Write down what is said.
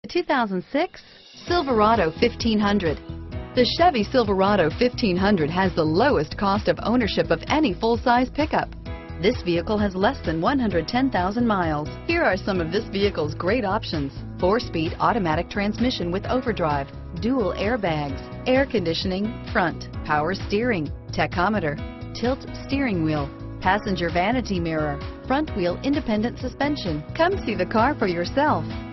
2006 Silverado 1500. The Chevy Silverado 1500 has the lowest cost of ownership of any full-size pickup. This vehicle has less than 110,000 miles. Here are some of this vehicle's great options: 4-speed automatic transmission with overdrive, dual airbags, air conditioning, front, power steering, tachometer, tilt steering wheel, passenger vanity mirror, front wheel independent suspension. Come see the car for yourself.